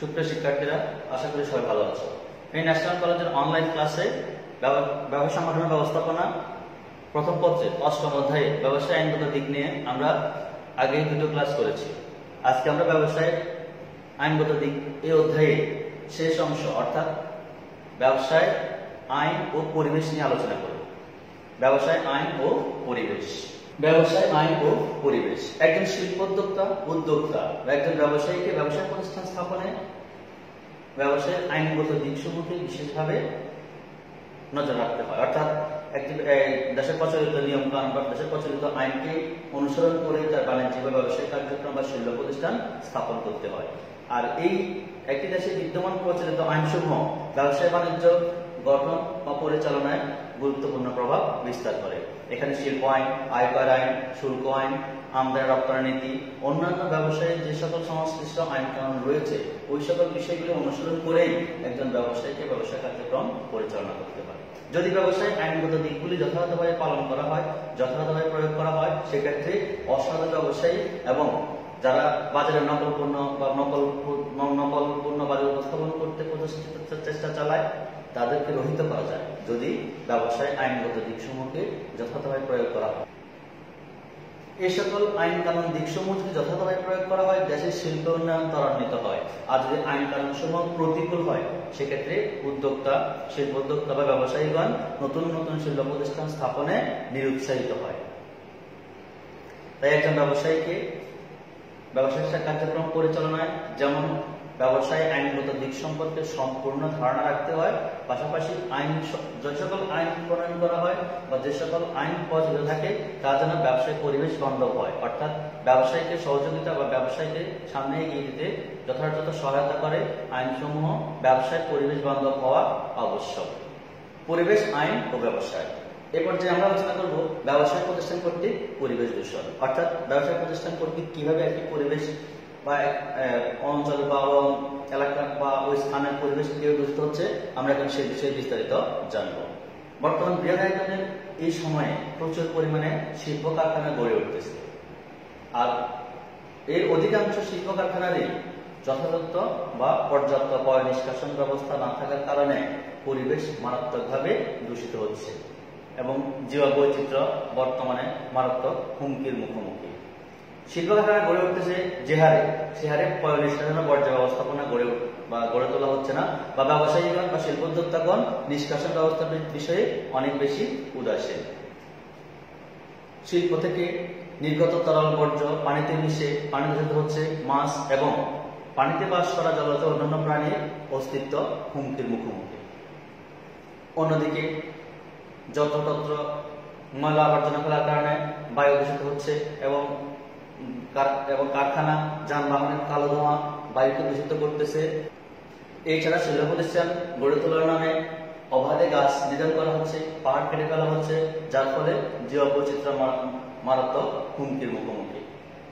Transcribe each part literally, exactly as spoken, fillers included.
সুপ্রিয় শিক্ষার্থীরা, আশা করি সবাই ভালো আছো। এই ন্যাশনাল কলেজের অনলাইন ক্লাসে ব্যবসা সংগঠন ব্যবস্থাপনা প্রথম পত্রের অষ্টম অধ্যায়ে ব্যবসায় আইনগত দিক নিয়ে আমরা আগে দুটো ক্লাস করেছি। আজকে আমরা ব্যবসায় আইনগত দিক এই অধ্যায়ে শেষ অংশ অর্থাৎ ব্যবসায় আইন ও পরিবেশ নিয়ে আলোচনা করব। ব্যবসায় আইন ও পরিবেশ। ব্যবসায় আইন ও পরিবেশ। একজন শিল্পোদ্যোক্তা উদ্যোক্তা বা একজন ব্যবসায়ীকে ব্যবসায় প্রতিষ্ঠান স্থাপনে ব্যবসায়ের আইনগত দিকসমূহকে বিশেষভাবে নজর রাখতে হয়। অর্থাৎ একটি দেশের প্রচলিত নিয়ম কানুন বা দেশের প্রচলিত আইনকে অনুসরণ করে তার বাণিজ্যিক বা ব্যবসায়িক কার্যক্রম বা শিল্প প্রতিষ্ঠান স্থাপন করতে হয়। আর এই একটি দেশে বিদ্যমান প্রচলিত আইনসমূহ ব্যবসায় বাণিজ্য গঠন বা পরিচালনায় গুরুত্বপূর্ণ প্রভাব বিস্তার করে। এখানে শিল্প আইন, আয়কর আইন, শুল্ক আইন, আমদানি রপ্তানি নীতি, অন্যান্য ব্যবসায়ী যে সকল সংশ্লিষ্ট আইন কানুন রয়েছে ওই সকল বিষয়গুলি অনুসরণ করেই একজন ব্যবসায়ীকে ব্যবসা কার্যক্রম পরিচালনা করতে পারে। যদি ব্যবসায়িক আইনগত দিকগুলি যথাযথভাবে পালন করা হয়, যথাযথভাবে প্রয়োগ করা হয়, সেক্ষেত্রে অসাধু ব্যবসায়ী এবং যারা বাজারে নকল পণ্য বা নকল নকল পণ্য বাজারে উপস্থাপন করতে চেষ্টা চালায় তাদেরকে রহিত করা যায় যদি ব্যবসায় আইনগত দিকসমূহকে যথাযথভাবে প্রয়োগ করা হয়। এই সকল আইন কানুন দিকসমূহ যদি যথাযথভাবে প্রয়োগ করা হয়, দেশের শিল্প উন্নয়ন ত্বরান্বিত হয়। আর যদি আইন কানুন সমূহ প্রতিকূল হয়, সেক্ষেত্রে উদ্যোক্তা, শিল্পোদ্যোক্তা বা ব্যবসায়ীগণ নতুন নতুন শিল্প প্রতিষ্ঠান স্থাপনে নিরুৎসাহিত হয়। তাই একজন ব্যবসায়ীকে ব্যবসায়িক কার্যক্রম পরিচালনায় যেমন ব্যবসায় আইনগত দিক সম্পর্কে সম্পূর্ণ ধারণা রাখতে হয়, পাশাপাশি আইন যে সকল আইন প্রণয়ন করা হয় বা যে সকল আইন প্রচলিত থাকে তা যেন ব্যবসায়িক পরিবেশ বান্ধব হয়। অর্থাৎ ব্যবসায়ীকে সহযোগিতা বা ব্যবসায়ীকে সামনে এগিয়ে দিতে যথাযথ সহায়তা করে আইনসমূহ ব্যবসায় পরিবেশ বান্ধব হওয়া আবশ্যক। পরিবেশ আইন ও ব্যবসায়। এ পর্যায়ে আমরা আলোচনা করব ব্যবসায় প্রতিষ্ঠান কর্তৃক পরিবেশ দূষণ। অর্থাৎ ব্যবসায় প্রতিষ্ঠান কর্তৃক কিভাবে একটি পরিবেশ বা অঞ্চল বা এলাকা বা ওই স্থানের পরিবেশ কিভাবে দূষিত হচ্ছে আমরা এখন সেই বিষয়ে বিস্তারিত জানব। বর্তমান বৃহদায়তনের এই সময়ে প্রচুর পরিমাণে শিল্প কারখানা গড়ে উঠতেছে। আর এর অধিকাংশ শিল্প কারখানারই যথাযথ বা পর্যাপ্ত পয় নিষ্কাশন ব্যবস্থা না থাকার কারণে পরিবেশ মারাত্মকভাবে দূষিত হচ্ছে এবং জীব বৈচিত্র্য বর্তমানে মারাত্মক হুমকির মুখোমুখি। শিল্প কারখানা গড়ে উঠতেছে যে হারে, সে হারে পয় নিষ্কাশন বর্জ্য ব্যবস্থাপনা গড়ে বা গড়ে তোলা হচ্ছে না, বা ব্যবসায়ীগণ বা শিল্পোদ্যোক্তাগণ নিষ্কাশন ব্যবস্থার বিষয়ে অনেক বেশি উদাসীন। শিল্প থেকে নির্গত তরল বর্জ্য পানিতে মিশে পানি দূষিত হচ্ছে, মাছ এবং পানিতে বাস করা জলজ অন্যান্য প্রাণীর অস্তিত্ব হুমকির মুখোমুখি। অন্যদিকে যত্রতত্র ময়লা আবর্জনা ফেলার কারণে বায়ু দূষিত হচ্ছে এবং এবং কারখানা যানবাহনের কালো ধোঁয়া বায়ুকে দূষিত করতেছে। এছাড়া শিল্প প্রতিষ্ঠান গড়ে তোলার নামে অবাধে গাছ নিধন করা হচ্ছে, পাহাড় কেটে ফেলা হচ্ছে, যার ফলে জীব বৈচিত্র্য মারাত্মক হুমকির মুখোমুখি।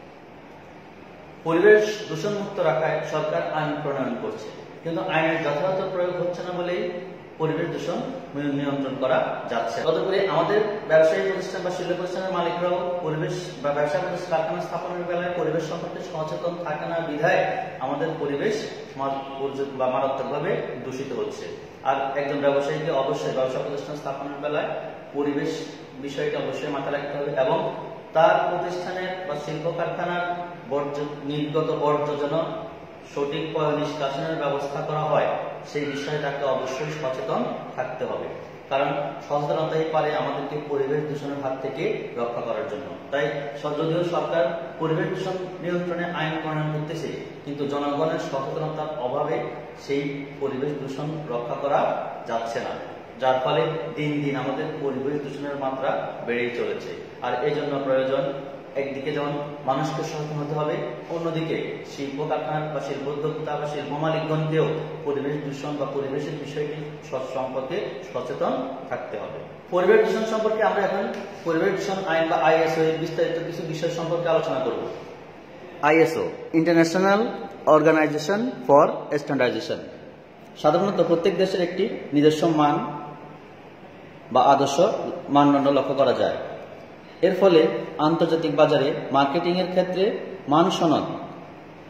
পরিবেশ দূষণ মুক্ত রাখায় সরকার আইন প্রণয়ন করছে, কিন্তু আইনের যথাযথ প্রয়োগ হচ্ছে না বলেই পরিবেশ দূষণ নিয়ন্ত্রণ করা যাচ্ছে। তদুপরি আমাদের ব্যবসায়ী প্রতিষ্ঠান বা শিল্প প্রতিষ্ঠানের মালিকরাও পরিবেশ বা ব্যবসা প্রতিষ্ঠান কারখানা স্থাপনের বেলায় পরিবেশ সম্পর্কে সচেতন থাকে না বিধায় আমাদের পরিবেশ বা মারাত্মকভাবে দূষিত হচ্ছে। আর একজন ব্যবসায়ীকে অবশ্যই ব্যবসা প্রতিষ্ঠান স্থাপনের বেলায় পরিবেশ বিষয়টা অবশ্যই মাথায় রাখতে হবে এবং তার প্রতিষ্ঠানের বা শিল্প কারখানার বর্জ্য নির্গত বর্জ্য যেন সঠিক পয় নিষ্কাশনের ব্যবস্থা করা হয় সেই বিষয়ে তাকে অবশ্যই সচেতন থাকতে হবে। কারণ সচেতনতাই পারে আমাদেরকে পরিবেশ দূষণের হাত থেকে রক্ষা করার জন্য। তাই যদিও সরকার পরিবেশ দূষণ নিয়ন্ত্রণে আইন প্রণয়ন করতেছে, কিন্তু জনগণের সচেতনতার অভাবে সেই পরিবেশ দূষণ রক্ষা করা যাচ্ছে না, যার ফলে দিন দিন আমাদের পরিবেশ দূষণের মাত্রা বেড়েই চলেছে। আর এই জন্য প্রয়োজন একদিকে যেমন মানুষকে সচেতন হতে হবে, অন্যদিকে শিল্প কারখানা বা শিল্পোদ্যোক্তা বা শিল্প মালিকগণকেও পরিবেশ দূষণ বা পরিবেশের বিষয়টি সম্পর্কে সচেতন থাকতে হবে। পরিবেশ দূষণ সম্পর্কে আমরা এখন পরিবেশ দূষণ আইন বা আইএসও এর বিস্তারিত কিছু বিষয় সম্পর্কে আলোচনা করব। ISO international organisation for standardisation সাধারণত প্রত্যেক দেশের একটি নিজস্ব মান বা আদর্শ মানদণ্ড লক্ষ্য করা যায়। এর ফলে আন্তর্জাতিক বাজারে মার্কেটিং এর ক্ষেত্রে মান সনদ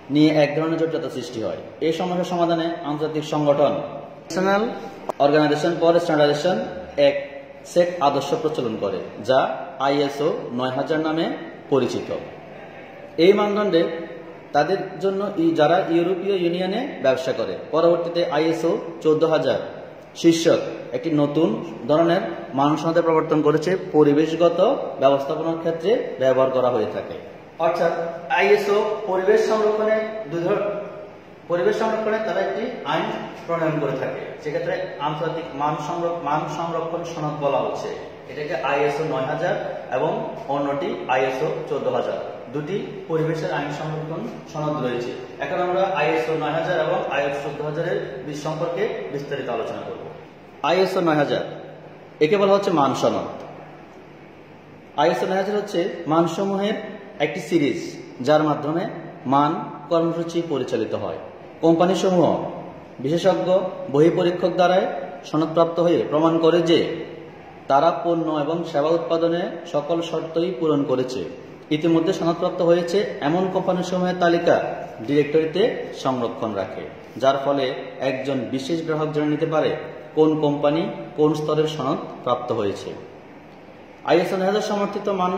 নিয়ে এক ধরনের জটিলতা সৃষ্টি হয়। এই সমস্যার সমাধানে আন্তর্জাতিক সংগঠন ন্যাশনাল অর্গানাইজেশন ফর স্ট্যান্ডার্ডাইজেশন এক সেট আদর্শ প্রচলন করে, যা আইএসও নয় হাজার নামে পরিচিত। এই মানদণ্ডে তাদের জন্য যারা ইউরোপীয় ইউনিয়নে ব্যবসা করে। পরবর্তীতে আইএসও চোদ্দ হাজার শীর্ষক একটি নতুন ধরনের মানসম্মত প্রবর্তন করেছে, পরিবেশগত ব্যবস্থাপনার ক্ষেত্রে ব্যবহার করা হয়ে থাকে। অর্থাৎ আইএসও পরিবেশ সংরক্ষণে দুই ধরনের পরিবেশ সংরক্ষণে তারা একটি আইন প্রণয়ন করে থাকে, সেক্ষেত্রে আন্তর্জাতিক মান সংরক্ষণ মান সংরক্ষণ সনদ বলা হচ্ছে। এটাকে আইএসও নয় হাজার এবং অন্যটি আইএসও চোদ্দ হাজার, দুটি পরিবেশের আইন সংরক্ষণ সনদ রয়েছে। এখন আমরা আইএসও নয় হাজার এবং আইএসও চোদ্দ হাজারের সম্পর্কে বিস্তারিত আলোচনা করব। আইএসও নয় হাজার একে বলা হচ্ছে মান সনদ। আইএসও নয় হাজার হচ্ছে মানসমূহের একটি সিরিজ, যার মাধ্যমে মান কর্মসূচি পরিচালিত হয়। কোম্পানিসমূহ বিশেষজ্ঞ বহিঃপরীক্ষক দ্বারা সনদপ্রাপ্ত হয়ে প্রমাণ করে যে তারা পণ্য এবং সেবা উৎপাদনে সকল শর্তই পূরণ করেছে। ইতিমধ্যে সনদপ্রাপ্ত হয়েছে এমন কোম্পানিসমূহের তালিকা ডিরেক্টরিতে সংরক্ষণ রাখে, যার ফলে একজন বিশেষ গ্রাহক জেনে নিতে পারে কোন কোম্পানি কোন স্তরের সনদ প্রাপ্ত হয়েছে। আইএসও নয় হাজার সমর্থিত মান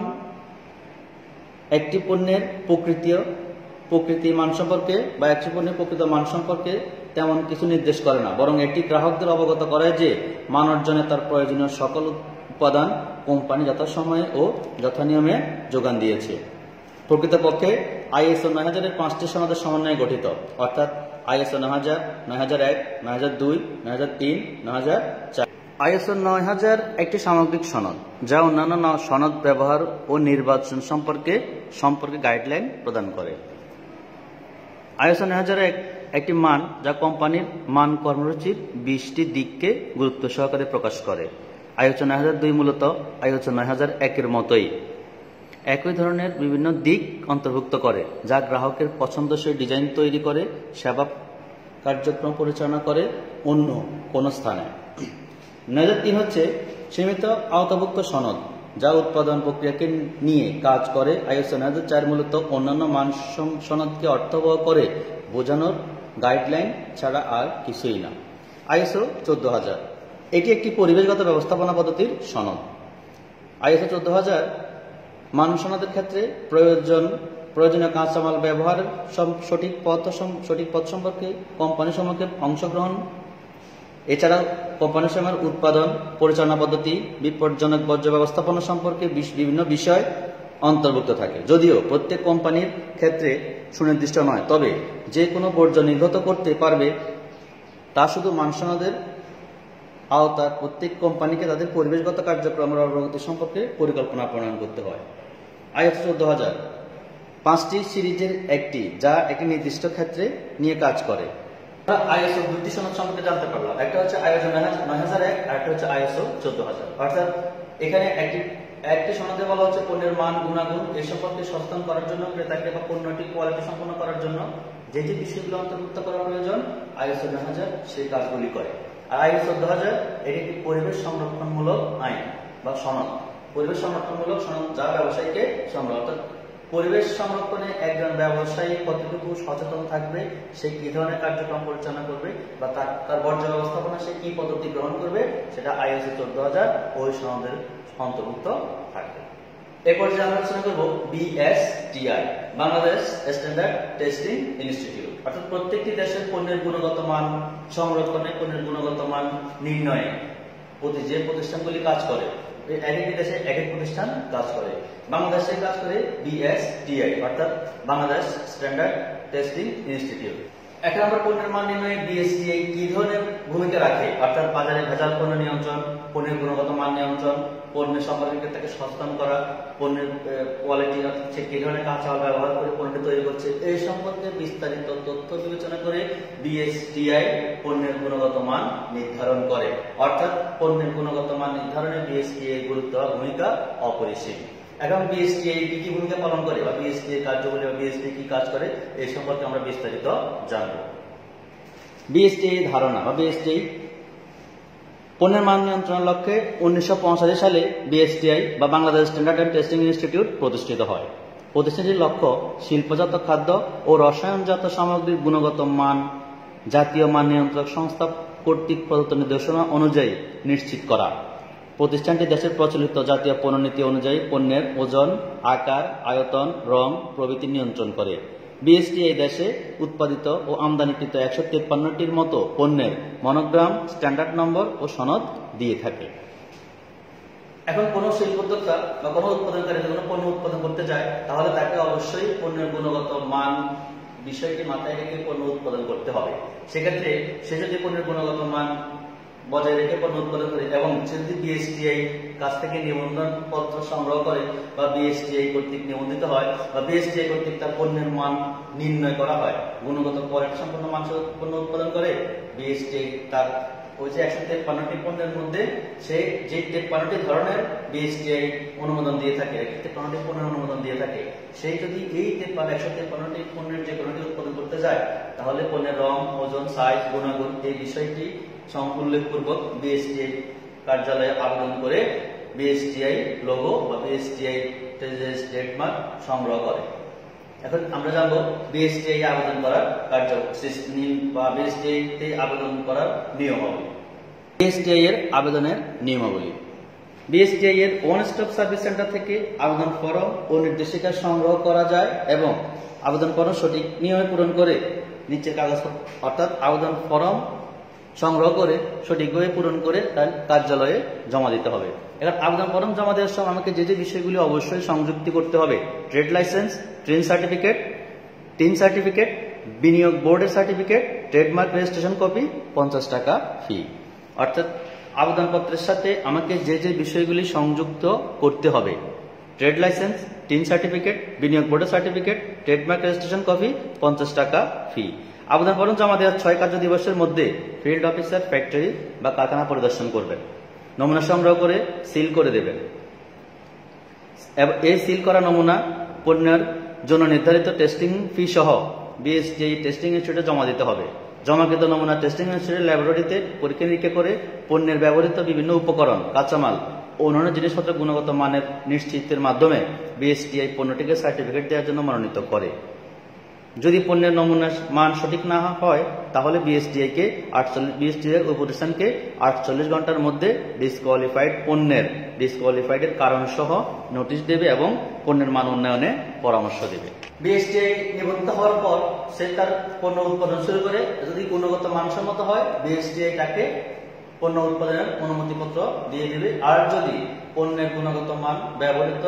একটি পণ্যের প্রকৃতি প্রকৃতি মান সম্পর্কে বা একটি পণ্যের প্রকৃত মান সম্পর্কে তেমন কিছু নির্দেশ করে না, বরং এটি গ্রাহকদের অবগত করায় যে মান অর্জনে তার প্রয়োজনীয় সকল উপাদান কোম্পানি যথাসময়ে ও যথানিয়মে যোগান দিয়েছে। প্রকৃতপক্ষে আইএসও নয় হাজারের পাঁচটি সনদের সমন্বয়ে গঠিত, অর্থাৎ আইএসও নয় হাজার, নয় হাজার এক, নয় হাজার দুই, নয় হাজার তিন, নয় হাজার চার। আইএসও নয় হাজার একটি সামগ্রিক সনদ, যা অন্যান্য সনদ ব্যবহার ও নির্বাচন সম্পর্কে সম্পর্কে গাইডলাইন প্রদান করে। আইএসও নয় হাজার এক একটি মান যা কোম্পানির মান কর্মসূচির বিশটি দিককে গুরুত্ব সহকারে প্রকাশ করে। আইএসও নয় হাজার দুই মূলত আইএসও নয় হাজার একের মতোই একই ধরনের বিভিন্ন দিক অন্তর্ভুক্ত করে, যা গ্রাহকের পছন্দসই ডিজাইন তৈরি করে সেবা কার্যক্রম পরিচালনা করে অন্য কোনো স্থানে। নয় হাজার তিন হচ্ছে সীমিত আওতাভুক্ত সনদ, যা উৎপাদন প্রক্রিয়াকে নিয়ে কাজ করে। আইএসও নয় হাজার চার মূলত অন্যান্য মান সনদকে অর্থবহ করে বোঝানোর গাইডলাইন ছাড়া আর কিছুই না। আইএসও চোদ্দ হাজার এটি একটি পরিবেশগত ব্যবস্থাপনা পদ্ধতির সনদ। আইএসও চোদ্দ হাজার মান সনদের ক্ষেত্রে প্রয়োজন প্রয়োজনীয় কাঁচামাল ব্যবহারের সঠিক পথ সঠিক পথ সম্পর্কে কোম্পানি সমূহের অংশগ্রহণ, এছাড়াও কোম্পানি সমূহের উৎপাদন পরিচালনা পদ্ধতি, বিপজ্জনক বর্জ্য ব্যবস্থাপনা সম্পর্কে বিভিন্ন বিষয় অন্তর্ভুক্ত থাকে। যদিও প্রত্যেক কোম্পানির ক্ষেত্রে সুনির্দিষ্ট নয়, তবে যে কোনো বর্জ্য নির্গত করতে পারবে তা শুধু মান সনদের আওতার প্রত্যেক কোম্পানিকে তাদের পরিবেশগত কার্যক্রমের অগ্রগতি সম্পর্কে পরিকল্পনা প্রণয়ন করতে হয়। আইএসও চোদ্দ হাজার পাঁচটি সিরিজের একটি, যা একটি নির্দিষ্ট ক্ষেত্রে নিয়ে কাজ করে। আইএসও দুটি সনদ সম্পর্কে জানতে পারলাম, একটা হচ্ছে আইএসও নয় হাজার এক আর একটা হচ্ছে আইএসও চোদ্দ হাজার। অর্থাৎ এখানে একটি একটি সনদে বলা হচ্ছে পণ্যের মান গুণাগুণ এ সম্পর্কে সচেতন করার জন্য ক্রেতাকে বা পণ্যটি কোয়ালিটি সম্পন্ন করার জন্য যে যে বিষয়গুলো অন্তর্ভুক্ত করা প্রয়োজন আইএসও নয় হাজার সেই কাজগুলি করে। আর আইএসও চোদ্দ হাজার এটি একটি পরিবেশ সংরক্ষণমূলক আইন বা সনদ, পরিবেশ সংরক্ষণমূলক সনদ, যা ব্যবসায়ীকে সংগ্রহ, অর্থাৎ পরিবেশ সংরক্ষণে একজন ব্যবসায়ী কতটুকু সচেতন থাকবে, সে কি ধরনের কার্যক্রম পরিচালনা করবে বা তার বর্জ্য ব্যবস্থাপনা সে কি পদ্ধতি গ্রহণ করবে, সেটা আইএসও চোদ্দ হাজার ওই সনদের অন্তর্ভুক্ত থাকবে। এরপর যে আমরা আলোচনা করবো BSTI, Bangladesh standard testing institute, অর্থাৎ প্রত্যেকটি দেশের পণ্যের গুণগত মান সংরক্ষণে, পণ্যের গুণগত মান নির্ণয়ে প্রতি যে প্রতিষ্ঠানগুলি কাজ করে, এক একটি দেশে এক এক প্রতিষ্ঠান কাজ করে। বাংলাদেশে কাজ করে বিএসটিআই, অর্থাৎ বাংলাদেশ স্ট্যান্ডার্ড টেস্টিং ইনস্টিটিউট। এক নম্বর পণ্যের মান নির্ণয়ে বিএসটিআই কি ধরনের ভূমিকা রাখে, অর্থাৎ বাজারে ভেজাল পণ্য নিয়ন্ত্রণ, পণ্যের গুণগত মান নিয়ন্ত্রণ, পণ্যের সম্পর্কে তাকে সচেতন করা, পণ্যের কোয়ালিটি অর্থাৎ সে কি ধরনের কাঁচামাল ব্যবহার করে পণ্যটি তৈরি করছে এই সম্পর্কে বিস্তারিত তথ্য বিবেচনা করে বিএসটিআই পণ্যের গুণগত মান নির্ধারণ করে। অর্থাৎ পণ্যের গুণগত মান নির্ধারণে বিএসটিআই গুরুত্ব ভূমিকা অপরিসীম। এখন বিএসটিআই কি কি ভূমিকা পালন করে বা বিএসটিআই কার্যবলী বা বিএসটিআই কি কাজ করে এই সম্পর্কে আমরা বিস্তারিত জানব। বিএসটিআই ধারণা বা বিএসটিআই পণ্যের মান নিয়ন্ত্রণের লক্ষ্যে উনিশশো পঁচাশি সালে বিএসটিআই বা Bangladesh standard and testing institute প্রতিষ্ঠিত হয়। প্রতিষ্ঠানটির লক্ষ্য শিল্পজাত খাদ্য ও রসায়নজাত সামগ্রীর গুণগত মান জাতীয় মান নিয়ন্ত্রক সংস্থা কর্তৃক প্রদত্ত নির্দেশনা অনুযায়ী নিশ্চিত করা। প্রতিষ্ঠানটি দেশের প্রচলিত জাতীয় পণ্যনীতি অনুযায়ী পণ্যের ওজন, আকার, আয়তন, রং প্রভৃতি নিয়ন্ত্রণ করে। বিএসটি এই দেশে উৎপাদিত ও আমদানিকৃত একশো তেপ্পান্নটির মতো পণ্যের মনোগ্রাম, স্ট্যান্ডার্ড নম্বর ও সনদ দিয়ে থাকে। এখন কোনো শিল্পোদ্যোক্তা বা কোনো উৎপাদনকারী যদি কোনো পণ্য উৎপাদন করতে চায়, তাহলে তাকে অবশ্যই পণ্যের গুণগত মান বিষয়টি মাথায় রেখে পণ্য উৎপাদন করতে হবে। সেক্ষেত্রে সে যদি পণ্যের গুণগত মান বজায় রেখে পণ্য উৎপাদন করে এবং সে যদি বিএসটিআই কাছ থেকে নিবন্ধন পত্র সংগ্রহ করে বা বিএসটিআই কর্তৃক নিবন্ধিত হয় বা বিএসটিআই কর্তৃক তার পণ্যের মান নির্ণয় করা হয়, গুণগত কোয়ালিটি সম্পন্ন মাংস পণ্য উৎপাদন করে, বিএসটিআই তার ওই যে একশো তেপ্পান্নটি পণ্যের মধ্যে সে যে তেপ্পান্নটি ধরনের বিএসটিআই অনুমোদন দিয়ে থাকে, একশো তেপ্পান্নটি পণ্যের অনুমোদন দিয়ে থাকে, সেই যদি এই তেপ্পান্ন একশো তেপ্পান্নটি পণ্যের যে কোনোটি উৎপাদন করতে যায়, তাহলে পণ্যের রং, ওজন, সাইজ, গুণাগুণ এই বিষয়টি উল্লেখপূর্বক বিএসটিআই কার্যালয়ে আবেদন করে বিএসটিআই লোগো বা বিএসটিআই ট্রেডমার্ক সংগ্রহ করে। এখন আমরা জানবো বিএসটিআই আবেদন করার কার্যক্রম বা বিএসটিআই তে আবেদন করার নিয়মাবলী। বিএসটিআই এর আবেদনের নিয়মাবলী। বিএসটিআই এর ওয়ান স্টপ সার্ভিস সেন্টার থেকে আবেদন ফরম ও নির্দেশিকা সংগ্রহ করা যায় এবং আবেদন ফরম সঠিক নিয়মে পূরণ করে নিচের কাগজ অর্থাৎ আবেদন ফরম সংগ্রহ করে সঠিকভাবে পূরণ করে তার কার্যালয়ে জমা দিতে হবে। এখন আবেদন ফরম জমা দেওয়ার সময় আমাকে যে যে বিষয়গুলি অবশ্যই সংযুক্তি করতে হবে: trade licence, train certificate, TIN certificate, বিনিয়োগ বোর্ডের সার্টিফিকেট, ট্রেডমার্ক রেজিস্ট্রেশন কপি, পঞ্চাশ টাকা ফি। অর্থাৎ আবেদনপত্রের সাথে আমাকে যে যে বিষয়গুলি সংযুক্ত করতে হবে: ট্রেড লাইসেন্স, টিন সার্টিফিকেট, বিনিয়োগ বোর্ডের সার্টিফিকেট, ট্রেডমার্ক রেজিস্ট্রেশন কপি, পঞ্চাশ টাকা ফি। আবেদন ফরম জমা দেওয়ার ছয় কার্য দিবসের মধ্যে ফিল্ড অফিসার ফ্যাক্টরি বা কারখানা পরিদর্শন করবেন, নমুনা সংগ্রহ করে সিল করে দেবেন। এই সিল করা নমুনা পণ্যের জন্য নির্ধারিত টেস্টিং ফি সহ বিএসটিআই টেস্টিং ইনস্টিটিউটে জমা দিতে হবে। জমাকৃত নমুনা টেস্টিং ইনস্টিটিউটের ল্যাবরেটরিতে পরীক্ষা নিরীক্ষা করে পণ্যের ব্যবহৃত বিভিন্ন উপকরণ, কাঁচামাল ও অন্যান্য জিনিসপত্রের গুণগত মানের নিশ্চিতের মাধ্যমে বিএসটিআই পণ্যটিকে সার্টিফিকেট দেওয়ার জন্য মনোনীত করে। যদি পণ্যের নমুনার মান সঠিক না হয়, তাহলে বিএসটিআই কে আটচল্লিশ বিএসটিআই ওই প্রতিষ্ঠানকে আটচল্লিশ ঘন্টার মধ্যে ডিসকোয়ালিফাইড পণ্যের ডিসকোয়ালিফাইড এর কারণ সহ নোটিশ দেবে এবং পণ্যের মান উন্নয়নে পরামর্শ দেবে। বিএসটিআই নিবন্ধিত হওয়ার পর সে তার পণ্য উৎপাদন শুরু করে, যদি গুণগত মানসম্মত হয় বিএসটিআই তাকে পণ্য উৎপাদনের অনুমতিপত্র দিয়ে দেবে। আর যদি পণ্যের গুণগত মান, ব্যবহৃত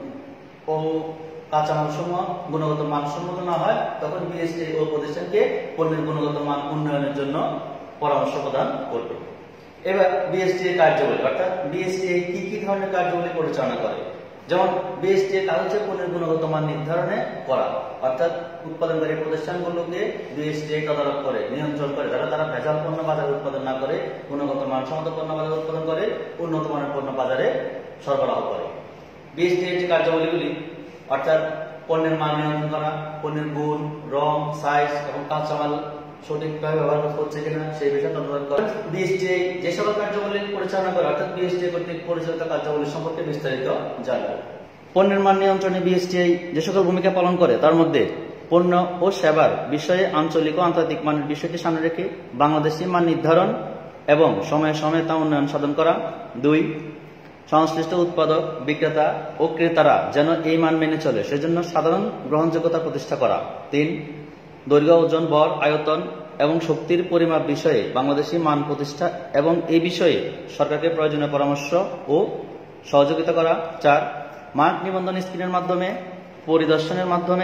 ও কাঁচামাল সমূহ গুণগত মানসম্মত না হয়, তখন বিএসটিআই ও প্রতিষ্ঠানকে পণ্যের গুণগত মান উন্নয়নের জন্য পরামর্শ প্রদান করবে। এবার বিএসটিআই কার্যাবলী, অর্থাৎ বিএসটিআই কি কি ধরনের কার্যাবলী পরিচালনা করে। যেমন বিএসটিআই কাজ হচ্ছে পণ্যের গুণগত মান নির্ধারণে করা, অর্থাৎ উৎপাদনকারী প্রতিষ্ঠানগুলোকে বিএসটিআই তদারক করে, নিয়ন্ত্রণ করে, যারা তারা ভেজাল পণ্য বাজারে উৎপাদন না করে গুণগত মানসম্মত পণ্য বাজারে উৎপাদন করে, উন্নত মানের পণ্য বাজারে সরবরাহ করে। বিএসটিআই যে কার্যাবলীগুলি অর্থাৎ পণ্যের মান নিয়ন্ত্রণ করা, পণ্যের গুণ, রং, সাইজ এবং কাঁচামাল সঠিকভাবে ব্যবহার হচ্ছে কিনা সেই বিষয়ে তদারক করে। বিএসটিআই যে সকল কার্যাবলী পরিচালনা করে, অর্থাৎ বিএসটিআই কর্তৃক পরিচালিত কার্যাবলী সম্পর্কে বিস্তারিত জানবো। পণ্যের মান নিয়ন্ত্রণে বিএসটিআই যে সকল ভূমিকা পালন করে, তার মধ্যে পণ্য ও সেবার বিষয়ে আঞ্চলিক ও আন্তর্জাতিক মানের বিষয়টি সামনে রেখে বাংলাদেশি মান নির্ধারণ এবং সময়ে সময়ে তা উন্নয়ন সাধন করা। দুই, সংশ্লিষ্ট উৎপাদক, বিক্রেতা ও ক্রেতারা যেন এই মান মেনে চলে সেজন্য সাধারণ গ্রহণযোগ্যতা প্রতিষ্ঠা করা। তিন, দৈর্ঘ্য, ওজন, ভর, আয়তন এবং শক্তির পরিমাপ বিষয়ে বাংলাদেশি মান প্রতিষ্ঠা এবং এই বিষয়ে সরকারকে প্রয়োজনীয় পরামর্শ ও সহযোগিতা করা। চার, মার্ক নিবন্ধন স্ক্রিনের মাধ্যমে, পরিদর্শনের মাধ্যমে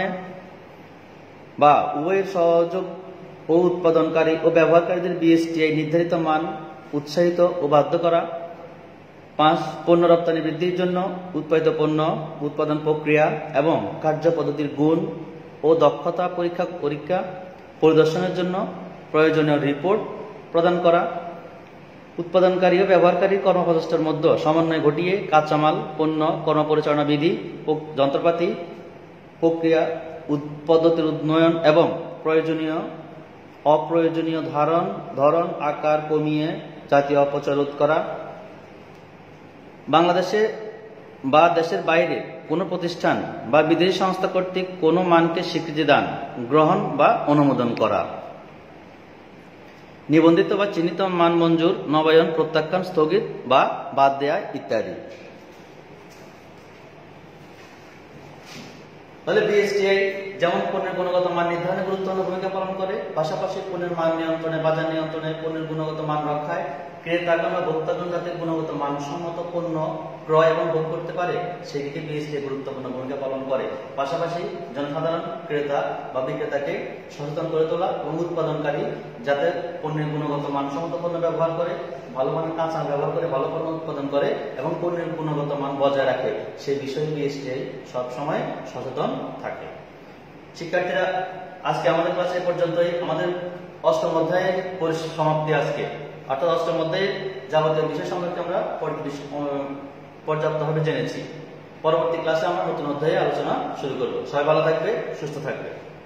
বা উভয়ের সহযোগ ও উৎপাদনকারী ও ব্যবহারকারীদের বিএসটিআই নির্ধারিত মান উৎসাহিত ও বাধ্য করা। পাঁচ, পণ্য রপ্তানি বৃদ্ধির জন্য উৎপাদিত পণ্য, উৎপাদন প্রক্রিয়া এবং কার্য পদ্ধতির গুণ ও দক্ষতা পরীক্ষা পরীক্ষা পরিদর্শনের জন্য প্রয়োজনীয় রিপোর্ট প্রদান করা। উৎপাদনকারী ও ব্যবহারকারী কর্মপ্রচেষ্টার মধ্যে সমন্বয় ঘটিয়ে কাঁচামাল, পণ্য, কর্মপরিচালনা বিধি, যন্ত্রপাতি, প্রক্রিয়া পদ্ধতির উন্নয়ন এবং প্রয়োজনীয় অপ্রয়োজনীয় ধারণ ধরন আকার কমিয়ে জাতীয় অপচয় রোধ করা। বাংলাদেশে বা দেশের বাইরে কোনো প্রতিষ্ঠান বা বিদেশি সংস্থা কর্তৃক কোনো মানকে স্বীকৃতি দান, গ্রহণ বা অনুমোদন করা। নিবন্ধিত বা চিহ্নিত মান মঞ্জুর, নবায়ন, প্রত্যাখ্যান, স্থগিত বা বাদ দেয়া ইত্যাদি। তাহলে বিএসটিআই যেমন পণ্যের গুণগত মান নির্ধারণে গুরুত্বপূর্ণ ভূমিকা পালন করে, পাশাপাশি পণ্যের মান নিয়ন্ত্রণে, বাজার নিয়ন্ত্রণে, পণ্যের গুণগত মান রক্ষায়, ক্রেতাগণ বা ভোক্তাগণ যাতে গুণগত মানসম্মত পণ্য ক্রয় এবং ভোগ করতে পারে সেদিকে বিএসটিআই গুরুত্বপূর্ণ ভূমিকা পালন করে। পাশাপাশি জনসাধারণ, ক্রেতা বা বিক্রেতাকে সচেতন করে তোলা এবং উৎপাদনকারী যাতে পণ্যের গুণগত মানসম্মত পণ্য ব্যবহার করে, ভালো মানের কাঁচা ব্যবহার করে ভালো পণ্য উৎপাদন করে এবং পণ্যের গুণগত মান বজায় রাখে, সেই বিষয়ে বিএসটিআই সবসময় সচেতন থাকে। শিক্ষার্থীরা, আজকে আমাদের ক্লাস এ পর্যন্তই। আমাদের অষ্টম অধ্যায়ের সমাপ্তি আজকে, অর্থাৎ অষ্টম অধ্যায়ের যাবতীয় বিষয় সম্পর্কে আমরা পর্যাপ্তভাবে জেনেছি। পরবর্তী ক্লাসে আমরা নতুন অধ্যায়ে আলোচনা শুরু করব। সবাই ভালো থাকবে, সুস্থ থাকবে।